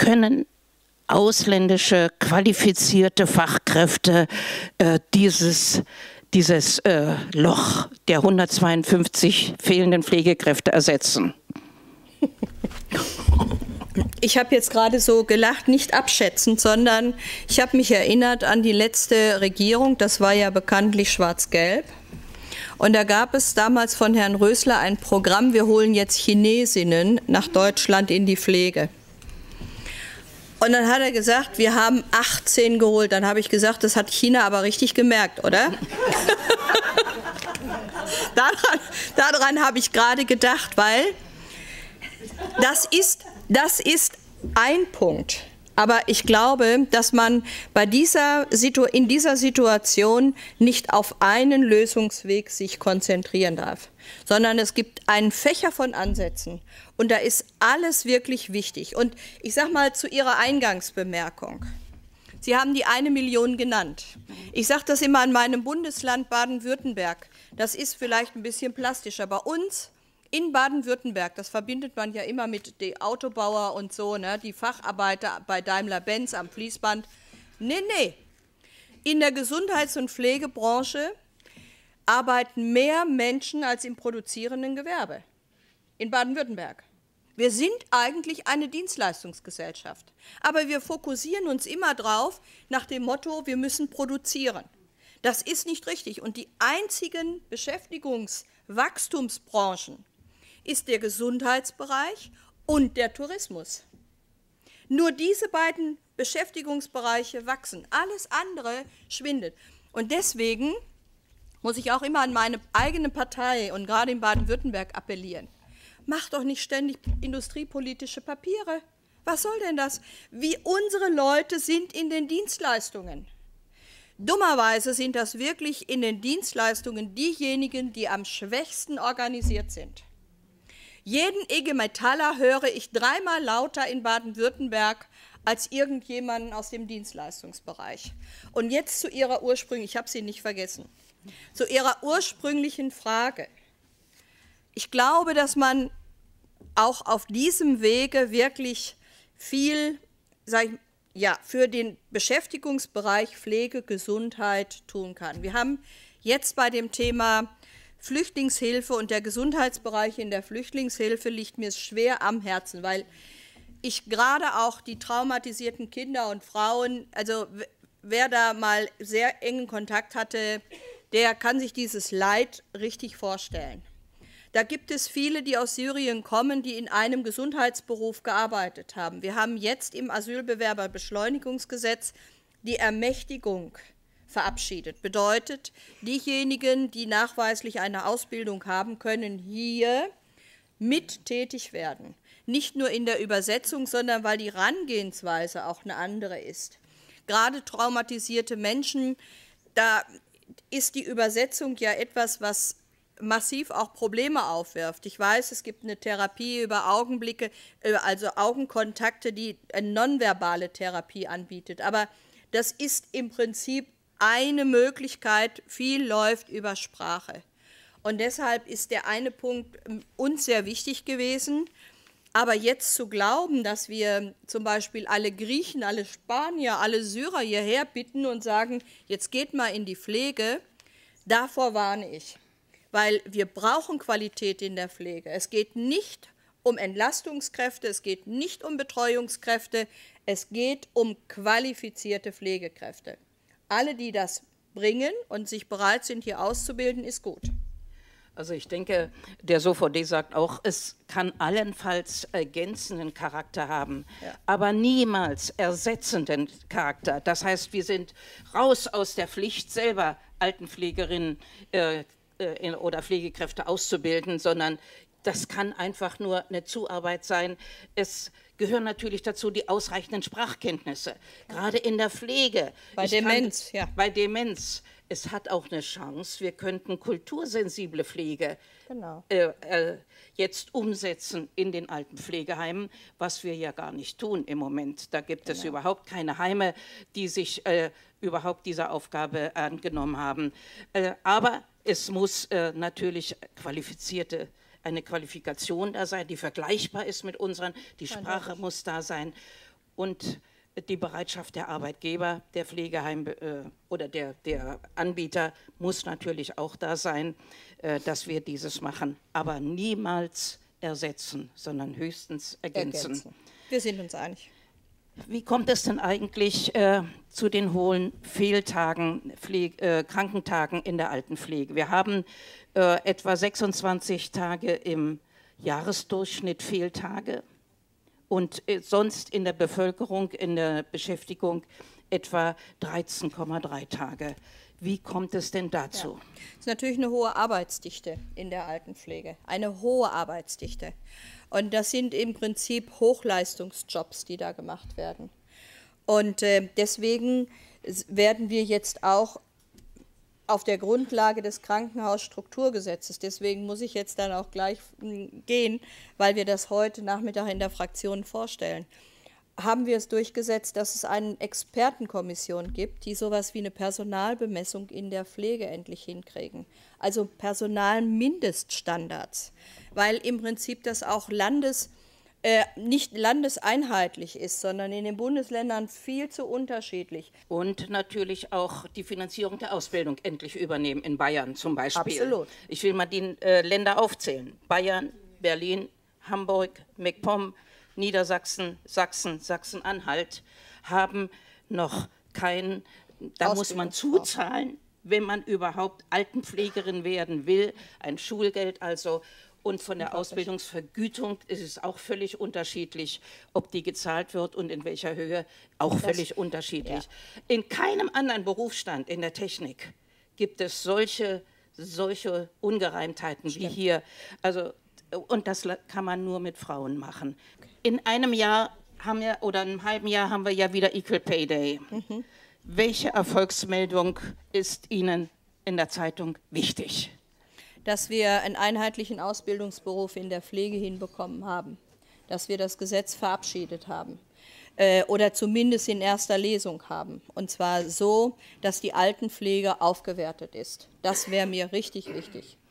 können ausländische qualifizierte Fachkräfte dieses Loch der 152 fehlenden Pflegekräfte ersetzen? Ich habe jetzt gerade so gelacht, nicht abschätzend, sondern ich habe mich erinnert an die letzte Regierung, das war ja bekanntlich schwarz-gelb. Und da gab es damals von Herrn Rösler ein Programm, wir holen jetzt Chinesinnen nach Deutschland in die Pflege. Und dann hat er gesagt, wir haben 18 geholt. Dann habe ich gesagt, das hat China aber richtig gemerkt, oder? daran habe ich gerade gedacht, weil das ist ein Punkt. Aber ich glaube, dass man in dieser Situation nicht auf einen Lösungsweg sich konzentrieren darf, sondern es gibt einen Fächer von Ansätzen und da ist alles wirklich wichtig. Und ich sage mal zu Ihrer Eingangsbemerkung, Sie haben die 1 Million genannt. Ich sage das immer an meinem Bundesland Baden-Württemberg, das ist vielleicht ein bisschen plastischer. Bei uns in Baden-Württemberg, das verbindet man ja immer mit den Autobauer und so, ne, die Facharbeiter bei Daimler-Benz am Fließband. Nee. In der Gesundheits- und Pflegebranche arbeiten mehr Menschen als im produzierenden Gewerbe. In Baden-Württemberg. Wir sind eigentlich eine Dienstleistungsgesellschaft. Aber wir fokussieren uns immer drauf nach dem Motto, wir müssen produzieren. Das ist nicht richtig. Und die einzigen Beschäftigungswachstumsbranchen ist der Gesundheitsbereich und der Tourismus. Nur diese beiden Beschäftigungsbereiche wachsen, alles andere schwindet. Und deswegen muss ich auch immer an meine eigene Partei und gerade in Baden-Württemberg appellieren. Macht doch nicht ständig industriepolitische Papiere. Was soll denn das? Wie unsere Leute sind in den Dienstleistungen. Dummerweise sind das wirklich in den Dienstleistungen diejenigen, die am schwächsten organisiert sind. Jeden IG Metaller höre ich 3-mal lauter in Baden-Württemberg als irgendjemanden aus dem Dienstleistungsbereich. Und jetzt zu Ihrer ursprünglichen, ich habe sie nicht vergessen, zu Ihrer ursprünglichen Frage. Ich glaube, dass man auch auf diesem Wege wirklich viel, für den Beschäftigungsbereich Pflege, Gesundheit tun kann. Wir haben jetzt bei dem Thema Flüchtlingshilfe und der Gesundheitsbereich in der Flüchtlingshilfe liegt mir schwer am Herzen, weil ich gerade auch die traumatisierten Kinder und Frauen, also wer da mal sehr engen Kontakt hatte, der kann sich dieses Leid richtig vorstellen. Da gibt es viele, die aus Syrien kommen, die in einem Gesundheitsberuf gearbeitet haben. Wir haben jetzt im Asylbewerberbeschleunigungsgesetz die Ermächtigung verabschiedet. Bedeutet, diejenigen, die nachweislich eine Ausbildung haben, können hier mit tätig werden. Nicht nur in der Übersetzung, sondern weil die Herangehensweise auch eine andere ist. Gerade traumatisierte Menschen, da ist die Übersetzung ja etwas, was massiv auch Probleme aufwirft. Ich weiß, es gibt eine Therapie über Augenblicke, also Augenkontakte, die eine nonverbale Therapie anbietet. Aber das ist im Prinzip eine Möglichkeit, viel läuft über Sprache. Und deshalb ist der eine Punkt uns sehr wichtig gewesen. Aber jetzt zu glauben, dass wir zum Beispiel alle Griechen, alle Spanier, alle Syrer hierher bitten und sagen, jetzt geht mal in die Pflege, davor warne ich. Weil wir brauchen Qualität in der Pflege. Es geht nicht um Entlastungskräfte, es geht nicht um Betreuungskräfte, es geht um qualifizierte Pflegekräfte. Alle, die das bringen und sich bereit sind, hier auszubilden, ist gut. Also ich denke, der SOVD sagt auch, es kann allenfalls ergänzenden Charakter haben, ja, aber niemals ersetzenden Charakter. Das heißt, wir sind raus aus der Pflicht, selber Altenpflegerinnen oder Pflegekräfte auszubilden, sondern das kann einfach nur eine Zuarbeit sein. Es gehören natürlich dazu die ausreichenden Sprachkenntnisse, gerade in der Pflege. Bei Demenz, ja. Bei Demenz. Es hat auch eine Chance, wir könnten kultursensible Pflege jetzt umsetzen in den Altenpflegeheimen, was wir ja gar nicht tun im Moment. Da gibt es überhaupt keine Heime, die sich überhaupt dieser Aufgabe angenommen haben. Aber es muss natürlich eine Qualifikation da sein, die vergleichbar ist mit unseren. Die Sprache muss da sein. und die Bereitschaft der Arbeitgeber, der Pflegeheim oder der Anbieter muss natürlich auch da sein, dass wir dieses machen, aber niemals ersetzen, sondern höchstens ergänzen. Wir sind uns einig. Wie kommt es denn eigentlich zu den hohen Fehltagen, Krankentagen in der Altenpflege? Wir haben etwa 26 Tage im Jahresdurchschnitt Fehltage und sonst in der Bevölkerung, in der Beschäftigung etwa 13,3 Tage. Wie kommt es denn dazu? Es ist natürlich eine hohe Arbeitsdichte in der Altenpflege, eine hohe Arbeitsdichte. Und das sind im Prinzip Hochleistungsjobs, die da gemacht werden. Und deswegen werden wir jetzt auch auf der Grundlage des Krankenhausstrukturgesetzes, deswegen muss ich jetzt dann auch gleich gehen, weil wir das heute Nachmittag in der Fraktion vorstellen, haben wir es durchgesetzt, dass es eine Expertenkommission gibt, die sowas wie eine Personalbemessung in der Pflege endlich hinkriegen. Also Personalmindeststandards, weil im Prinzip das auch nicht landeseinheitlich ist, sondern in den Bundesländern viel zu unterschiedlich. Und natürlich auch die Finanzierung der Ausbildung endlich übernehmen, in Bayern zum Beispiel. Absolut. Ich will mal die Länder aufzählen. Bayern, Berlin, Hamburg, MacPom, Niedersachsen, Sachsen, Sachsen-Anhalt haben noch kein, da muss man zuzahlen, wenn man überhaupt Altenpflegerin werden will, ein Schulgeld also. Und von der Ausbildungsvergütung ist es auch völlig unterschiedlich, ob die gezahlt wird und in welcher Höhe, auch völlig unterschiedlich. Ja. In keinem anderen Berufsstand in der Technik gibt es solche Ungereimtheiten wie hier. Also, und das kann man nur mit Frauen machen. In einem Jahr haben wir, oder einem halben Jahr haben wir ja wieder Equal Pay Day. Mhm. Welche Erfolgsmeldung ist Ihnen in der Zeitung wichtig? Dass wir einen einheitlichen Ausbildungsberuf in der Pflege hinbekommen haben, dass wir das Gesetz verabschiedet haben oder zumindest in erster Lesung haben. Und zwar so, dass die Altenpflege aufgewertet ist. Das wäre mir richtig wichtig.